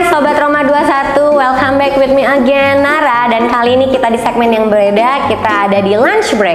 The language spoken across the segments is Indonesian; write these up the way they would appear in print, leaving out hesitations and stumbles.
Sobat Roma 21, welcome back with me again, Nara. Dan kali ini kita di segmen yang berbeda, kita ada di lunch break.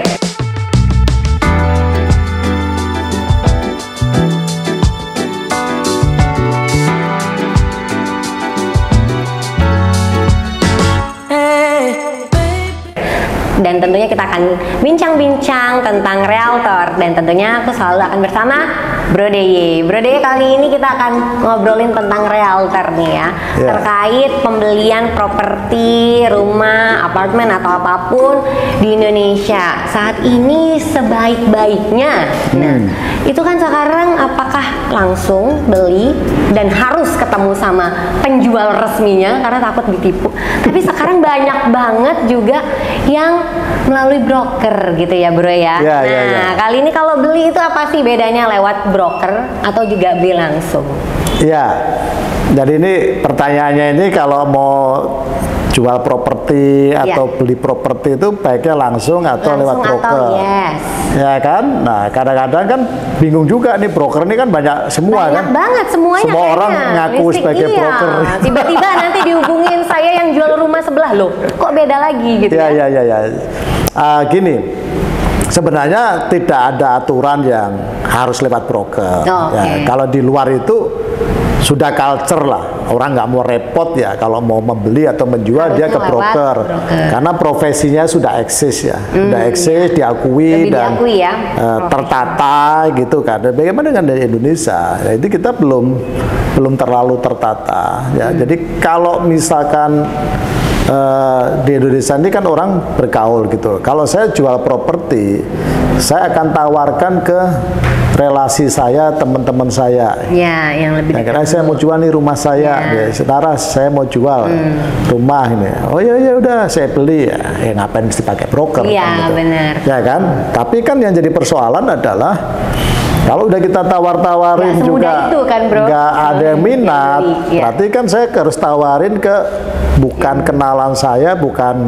Dan tentunya kita akan bincang-bincang tentang realtor. Dan tentunya aku selalu akan bersama Bro Deye. Bro Deye, kali ini kita akan ngobrolin tentang realtor nih ya, terkait pembelian properti, rumah, apartemen atau apapun di Indonesia saat ini sebaik-baiknya. Nah, itu kan sekarang apakah langsung beli dan harus ketemu sama penjual resminya karena takut ditipu. Tapi sekarang banyak banget juga yang melalui broker gitu ya bro ya. Kali ini kalau beli itu apa sih bedanya lewat broker atau juga beli langsung? Ya, jadi ini pertanyaannya ini kalau mau jual properti atau beli properti itu baiknya langsung atau lewat broker. Ya kan? Nah kadang-kadang kan bingung juga nih, broker ini kan banyak semua banyak kan? Banget semuanya. Semua orang ngaku sebagai broker. Tiba-tiba nanti dihubungin saya yang jual rumah sebelah loh, kok beda lagi gitu ya? Gini, sebenarnya tidak ada aturan yang harus lewat broker. Ya, kalau di luar itu sudah culture lah, orang nggak mau repot ya kalau mau membeli atau menjual dia ke broker. Karena profesinya sudah eksis ya, sudah eksis, diakui dan tertata gitu kan. Bagaimana dengan dari Indonesia? Jadi kita belum terlalu tertata ya. Jadi kalau misalkan di Indonesia ini kan orang bergaul gitu. Kalau saya jual properti, saya akan tawarkan ke relasi saya, teman-teman saya. Ya, yang lebih. Karena saya mau jual nih rumah saya, saudara saya mau jual rumah ini. Oh ya udah saya beli ya. Ngapain mesti pakai broker? Iya kan, gitu. Benar. Ya kan. Tapi kan yang jadi persoalan adalah kalau udah kita tawar-tawarin juga nggak ada yang minat, berarti kan saya harus tawarin ke bukan kenalan saya, bukan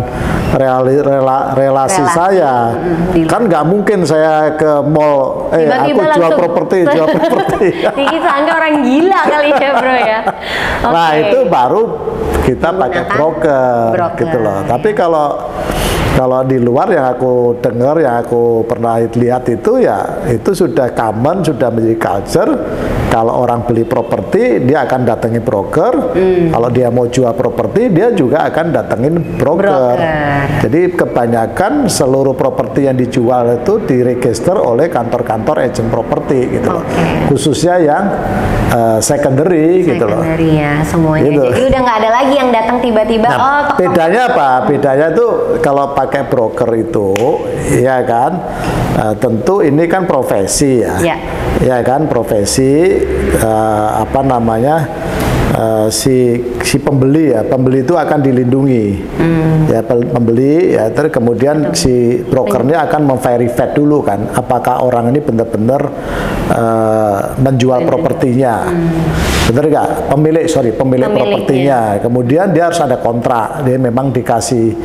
relasi saya. Kan nggak mungkin saya ke mall, aku jual properti. Dikit sangka orang gila kali ya bro ya. Nah itu baru kita pakai broker gitu loh. Tapi kalau di luar yang aku dengar, yang aku pernah lihat itu ya itu sudah common, sudah menjadi culture. Kalau orang beli properti dia akan datangi broker. Kalau dia mau jual properti dia juga akan datengin broker. Jadi kebanyakan seluruh properti yang dijual itu diregister oleh kantor-kantor agent properti gitu loh. Khususnya yang secondary gitu loh. Ya semuanya. Gitu. Jadi udah nggak ada lagi yang datang tiba-tiba. Nah, bedanya apa? Bedanya tuh kalau pakai broker itu, ya kan, tentu ini kan profesi ya, ya kan profesi apa namanya si pembeli ya, pembeli itu akan dilindungi, ya pembeli ya, terus kemudian si brokernya akan memverify dulu kan, apakah orang ini benar-benar menjual propertinya. Bener nggak? Pemilik propertinya. Kemudian dia harus ada kontrak, dia memang dikasih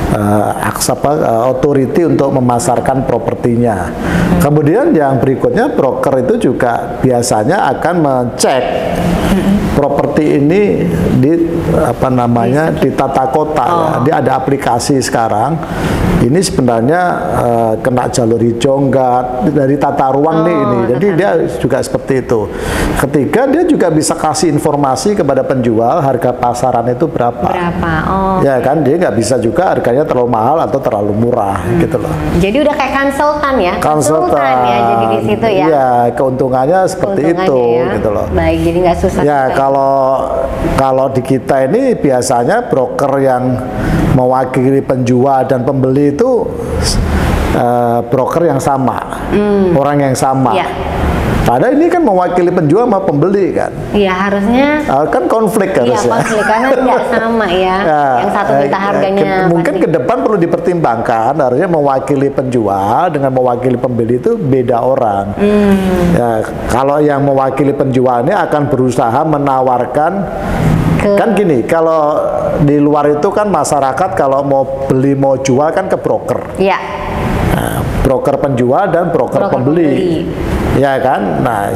authority untuk memasarkan propertinya. Kemudian yang berikutnya broker itu juga biasanya akan mengecek properti ini di apa namanya di tata kota ya. Dia ada aplikasi sekarang. Ini sebenarnya kena jalur hijau enggak dari tata ruang nih ini. Jadi dia juga seperti itu. Ketiga dia juga bisa kasih informasi kepada penjual harga pasaran itu berapa. Ya kan dia nggak bisa juga harganya terlalu mahal atau terlalu murah gitu loh. Jadi udah kayak konsultan ya. Konsultan ya jadi di situ ya. Iya, keuntungannya seperti itu gitu loh. Baik, jadi nggak susah. Ya kalau di kita ini biasanya broker yang mewakili penjual dan pembeli itu broker yang sama, orang yang sama. Padahal ini kan mewakili penjual sama pembeli kan. Iya harusnya. Kan konflik harusnya. Iya konflik karena nggak sama ya. Yang satu minta harganya. Mungkin ke depan perlu dipertimbangkan harusnya mewakili penjual dengan mewakili pembeli itu beda orang. Ya, kalau yang mewakili penjualnya akan berusaha menawarkan. Kan gini, kalau di luar itu kan masyarakat kalau mau beli mau jual kan ke broker. Iya. Broker penjual dan broker pembeli. ya kan? Nah,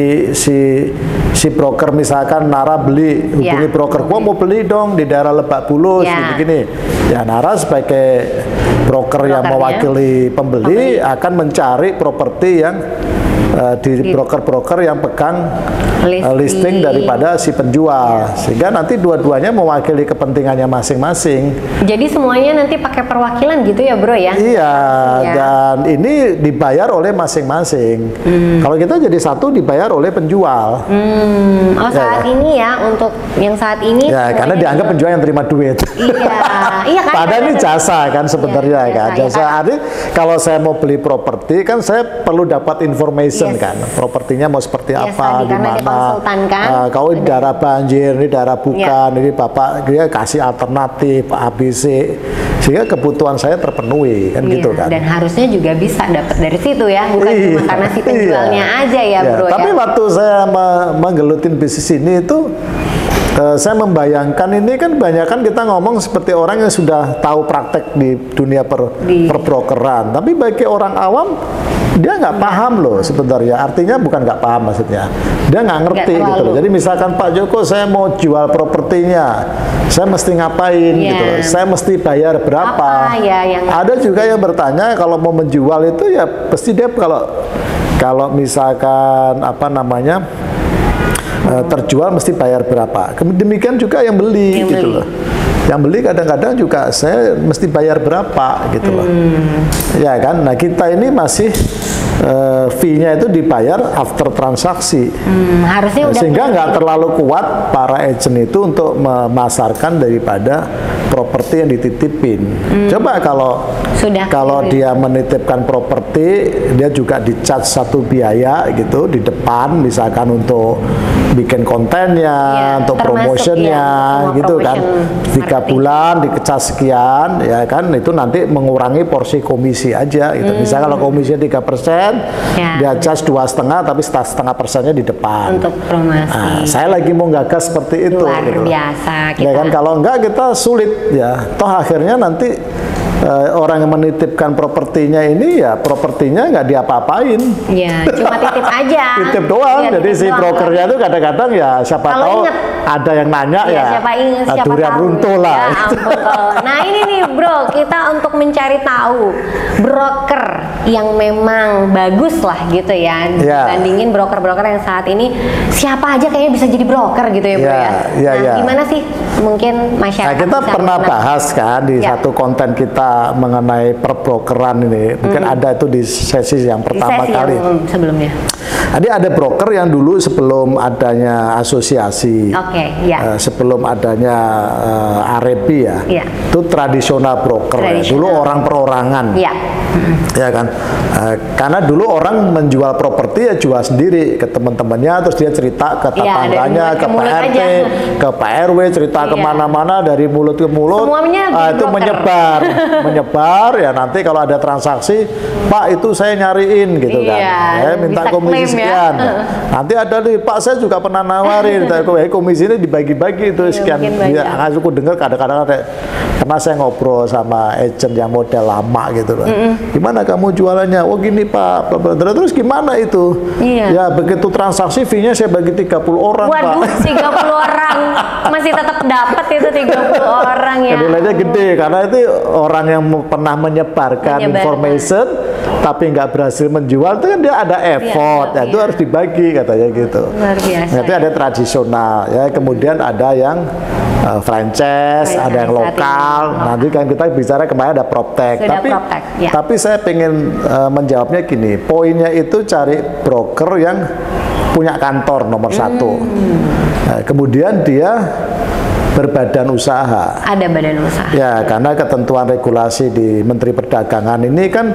si broker misalkan Nara beli, hubungi broker, gua mau beli dong di daerah Lebak Bulus, gini-gini. Ya, Nara sebagai broker yang mewakili pembeli akan mencari properti yang di broker-broker yang pegang listing daripada si penjual, sehingga nanti dua-duanya mewakili kepentingannya masing-masing. Jadi semuanya nanti pakai perwakilan gitu ya bro ya? Iya, dan ini dibayar oleh masing-masing. Kalau kita jadi satu dibayar oleh penjual. Oh saat ini ya, untuk yang saat ini. Ya, karena dianggap penjual yang terima duit. Iya kan. Padahal ini jasa kan sebenarnya kan. Jasa arti kalau saya mau beli properti kan saya perlu dapat information kan, propertinya mau seperti apa, di mana, kalau di daerah banjir, ini daerah bukan, ini bapak dia kasih alternatif ABC, sehingga kebutuhan saya terpenuhi kan gitu kan. Dan harusnya juga bisa dapat dari situ ya, bukan cuma karena si penjualnya aja ya bro. Tapi waktu saya menggelutin bisnis ini itu saya membayangkan ini kan banyak kita ngomong seperti orang yang sudah tahu praktek di dunia perbrokeran, tapi bagi orang awam dia nggak paham loh sebenarnya. Artinya bukan nggak paham, maksudnya dia nggak ngerti gitu loh. Jadi misalkan Pak Joko, saya mau jual propertinya, saya mesti ngapain gitu loh, saya mesti bayar berapa. Ada juga yang bertanya kalau mau menjual itu ya pasti dia kalau misalkan apa namanya terjual mesti bayar berapa. Demikian juga yang beli gitu loh. Yang beli kadang-kadang juga saya mesti bayar berapa gitu loh. Ya kan? Nah, kita ini masih fee-nya itu dibayar after transaksi. Harusnya udah sehingga nggak terlalu kuat para agent itu untuk memasarkan daripada properti yang dititipin. Coba kalau dia menitipkan properti, dia juga di-charge satu biaya gitu di depan, misalkan untuk bikin kontennya, untuk promotionnya, gitu kan. 3 bulan dikecas sekian, ya kan, itu nanti mengurangi porsi komisi aja gitu. Misalnya kalau komisinya 3%, dia charge 2,5, tapi 0,5%-nya di depan. Untuk promosi. Nah, saya lagi mau gagas seperti itu. Luar biasa. Ya kan, kalau enggak kita sulit ya. Toh akhirnya nanti orang yang menitipkan propertinya ini ya propertinya nggak diapa-apain. Ya, cuma titip aja. Titip doang. Jadi si brokernya itu kadang-kadang ya siapa tahu ada yang nanya siapa durian runtuh lah. Ya ampun. Nah ini nih bro, kita untuk mencari tahu broker yang memang bagus lah gitu ya, dibandingin broker-broker yang saat ini siapa aja kayaknya bisa jadi broker gitu ya bro ya. Gimana sih mungkin masyarakat? Nah, kita pernah bahas kan di satu konten kita mengenai perbrokeran ini, mungkin ada itu di sesi yang pertama kali. Sebelumnya. Jadi ada broker yang dulu sebelum adanya asosiasi, sebelum adanya Arebi itu tradisional broker. Dulu orang perorangan, ya kan. Karena dulu orang menjual properti ya jual sendiri ke teman-temannya, terus dia cerita ke tetangganya, ke Pak RT, ke Pak RW, cerita kemana-mana dari mulut ke mulut. Itu menyebar ya, nanti kalau ada transaksi, Pak itu saya nyariin gitu kan, minta komisi sekian. Nanti ada nih, Pak saya juga pernah nawarin, komisi ini dibagi-bagi itu sekian. Aku dengar kadang-kadang karena saya ngobrol sama agent yang model lama gitu loh. Gimana kamu jualannya? Oh gini Pak, terus gimana itu? Ya begitu transaksi fee-nya saya bagi 30 orang. Waduh, Pak. 30 orang masih tetap dapat itu 30 orang ya. Nilainya gede karena itu orang yang pernah menyebarkan information tapi nggak berhasil menjual itu kan dia ada effort, itu harus dibagi katanya gitu. Luar biasa. Nanti ada tradisional ya, kemudian ada yang franchise, ada yang lokal. Nanti kan kita bicara kemarin ada proptech. Tapi saya pengen menjawabnya gini, poinnya itu cari broker yang punya kantor nomor 1. Nah, kemudian dia berbadan usaha. Ada badan usaha. Ya, karena ketentuan regulasi di Menteri Perdagangan ini kan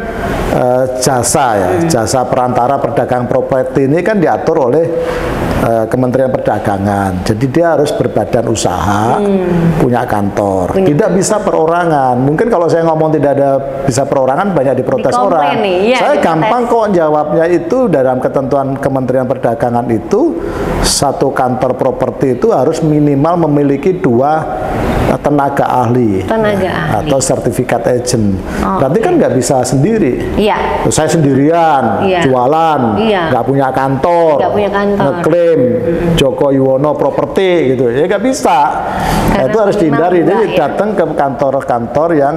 jasa jasa perantara perdagangan properti ini kan diatur oleh Kementerian Perdagangan. Jadi dia harus berbadan usaha, punya kantor. Tidak bisa perorangan. Mungkin kalau saya ngomong tidak ada bisa perorangan banyak diprotes orang. Saya gampang kok jawabnya, itu dalam ketentuan Kementerian Perdagangan itu satu kantor properti itu harus minimal memiliki 2 dua tenaga ahli, atau sertifikat agent. Berarti kan nggak bisa sendiri. Iya. Saya sendirian jualan, nggak punya kantor, ngeklaim Joko Yuwono properti gitu, ya nggak bisa. Nah, itu harus dihindari. Jadi datang ke kantor-kantor yang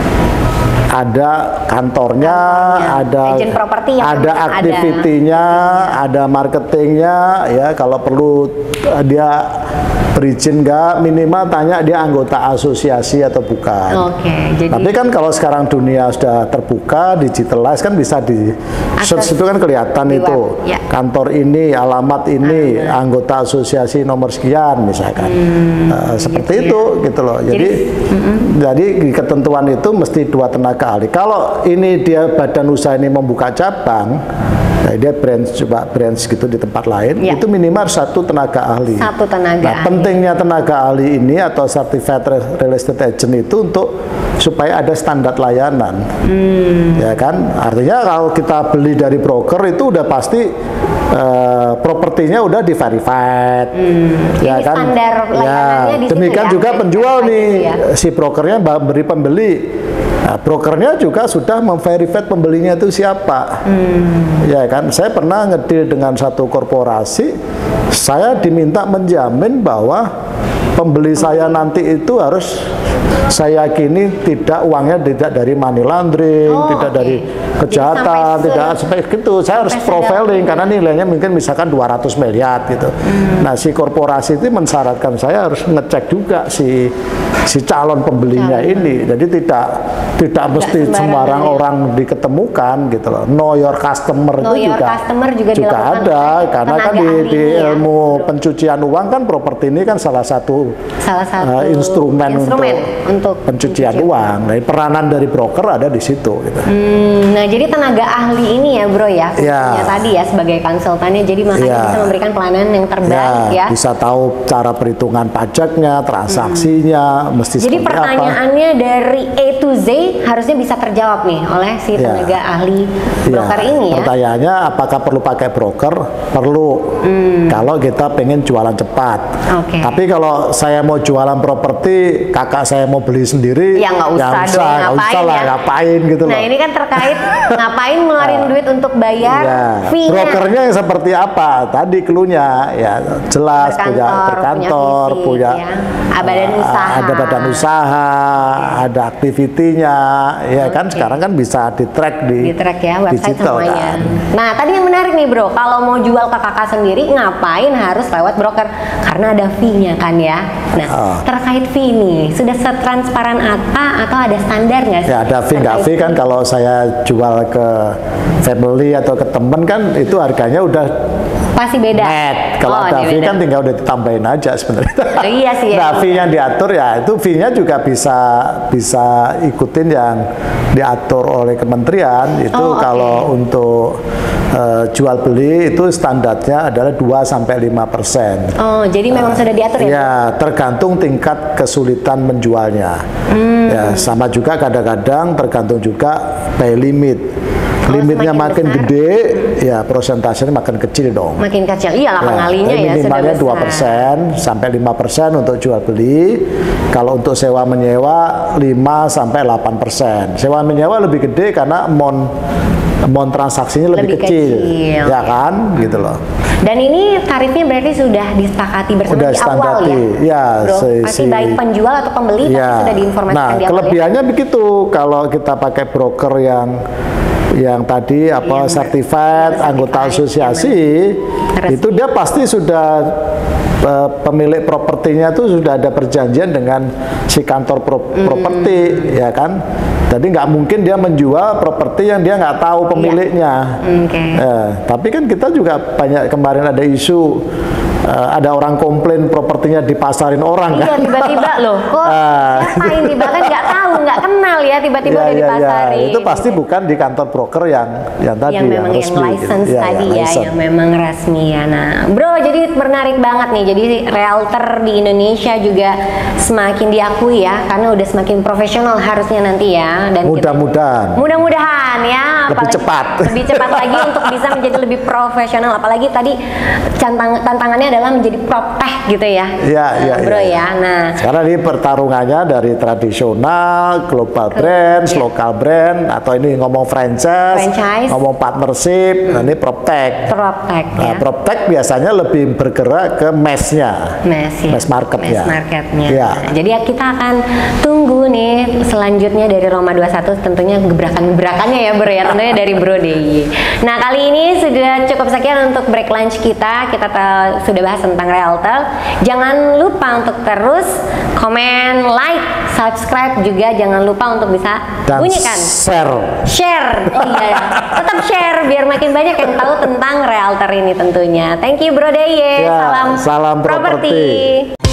ada kantornya, ada aktivitinya, ada marketingnya, ya kalau perlu dia berizin nggak, minimal tanya dia anggota asosiasi atau bukan. Jadi tapi kan kalau sekarang dunia sudah terbuka, digitalize kan bisa di search itu kan kelihatan itu kantor ini, alamat ini, anggota asosiasi nomor sekian misalkan. Seperti itu gitu loh. Jadi di ketentuan itu mesti dua tenaga ahli. Kalau ini dia badan usaha ini membuka cabang, nah dia branch gitu di tempat lain, itu minimal satu tenaga ahli. Pentingnya tenaga ahli ini atau certified real estate agent itu untuk supaya ada standar layanan, ya kan? Artinya kalau kita beli dari broker itu udah pasti propertinya udah di-verified, ya kan? Standar layanannya di demikian juga penjual nih, si brokernya beri pembeli. Nah, brokernya juga sudah memverifikasi pembelinya itu siapa, ya kan? Saya pernah ngedeal dengan satu korporasi, saya diminta menjamin bahwa pembeli saya nanti itu harus saya yakini uangnya tidak dari money laundering, tidak dari kejahatan, tidak sampai gitu. Saya harus profiling karena nilainya mungkin misalkan 200 miliar gitu. Nah, si korporasi itu mensyaratkan saya harus ngecek juga si calon pembelinya ini. Jadi tidak mesti sembarang orang diketemukan gitu loh. Know your customer itu juga ada, karena kan di ilmu pencucian uang kan properti ini kan salah satu instrumen untuk pencucian uang. Nah, peranan dari broker ada di situ gitu. Nah, jadi tenaga ahli ini ya bro ya, tadi ya sebagai konsultannya, jadi makanya bisa memberikan pelayanan yang terbaik ya. Bisa tahu cara perhitungan pajaknya, transaksinya, mesti jadi pertanyaannya apa. Dari A to Z harusnya bisa terjawab nih oleh si tenaga ahli broker ini ya. Pertanyaannya apakah perlu pakai broker? Perlu. Kalau kita pengen jualan cepat. Tapi kalau saya mau jualan properti, kakak saya mau beli sendiri, nggak usah lah, ngapain gitu loh. Nah, ini kan terkait ngapain ngeluarin duit untuk bayar fee-nya. Brokernya yang seperti apa? Tadi cluenya ya jelas, punya berkantor, punya badan usaha. Ada badan usaha, ada aktivitinya, ya kan sekarang kan bisa di-track di website digital, semuanya. kan. Nah, tadi yang menarik nih bro, kalau mau jual ke kakak sendiri ngapain harus lewat broker? Karena ada fee-nya kan ya. Nah, terkait fee ini sudah setransparan apa atau ada standar nggak sih? Ya ada fee nggak fee kan, kalau saya jual ke family atau ke temen kan itu harganya udah pasti beda. Net. Kalau ada fee kan tinggal udah ditambahin aja sebenarnya. Iya sih. Nah, fee yang diatur ya itu fee-nya juga bisa ikutin yang diatur oleh kementerian itu. Kalau untuk jual beli itu standarnya adalah 2-5%. Jadi memang sudah diatur ya? Ya, tergantung tingkat kesulitan menjualnya. Ya, sama juga kadang-kadang tergantung juga pay limit. Limitnya makin gede, ya prosentasenya makin kecil dong. Makin kecil, iyalah pengalinya ya sudah besar. 2% sampai 5% untuk jual beli. Kalau untuk sewa menyewa 5-8%. Sewa menyewa lebih gede karena amount transaksinya lebih kecil, ya kan, gitu loh. Dan ini tarifnya berarti sudah disepakati bersama di awal ya, bro? Pasti baik penjual atau pembeli tapi sudah diinformasikan di awal. Nah, kelebihannya begitu kalau kita pakai broker yang tadi certified anggota asosiasi, itu dia pasti sudah pemilik propertinya itu sudah ada perjanjian dengan si kantor properti, ya kan. Jadi nggak mungkin dia menjual properti yang dia nggak tahu pemiliknya. Tapi kan kita juga banyak kemarin ada isu ada orang komplain propertinya dipasarin orang kan. Tiba-tiba loh, kok siapa ini, bahkan nggak tahu, nggak kenal ya, tiba-tiba udah dipasarin. Itu pasti bukan di kantor broker yang tadi yang memang yang resmi, license gitu. tadi yang memang resmi ya. Nah, bro, jadi menarik banget nih. Jadi realtor di Indonesia juga semakin diakui ya, karena udah semakin profesional harusnya nanti ya. Dan mudah-mudahan ya, lebih cepat lagi untuk bisa menjadi lebih profesional. Apalagi tadi tantangannya adalah menjadi proptech gitu ya. Iya, iya, Bro iya. ya. Nah, sekarang ini pertarungannya dari tradisional, global brand, lokal brand, atau ini ngomong franchise, ngomong partnership, nah ini proptech. proptech Nah, ya. proptech biasanya lebih bergerak ke mass-nya. Mass market-nya. Mass marketnya. Ya. Nah, jadi ya kita akan tunggu nih selanjutnya dari Roma 21, tentunya gebrakan-gebrakannya ya Bro ya, tentunya dari Bro DIY. Nah, kali ini sudah cukup sekian untuk break lunch kita. Kita sudah bahas tentang realtor. Jangan lupa untuk terus komen, like, subscribe, juga jangan lupa untuk bisa Dan bunyikan share. Oh iya, tetap share biar makin banyak yang tahu tentang realtor ini tentunya. Thank you Bro DIY. Ya, salam properti.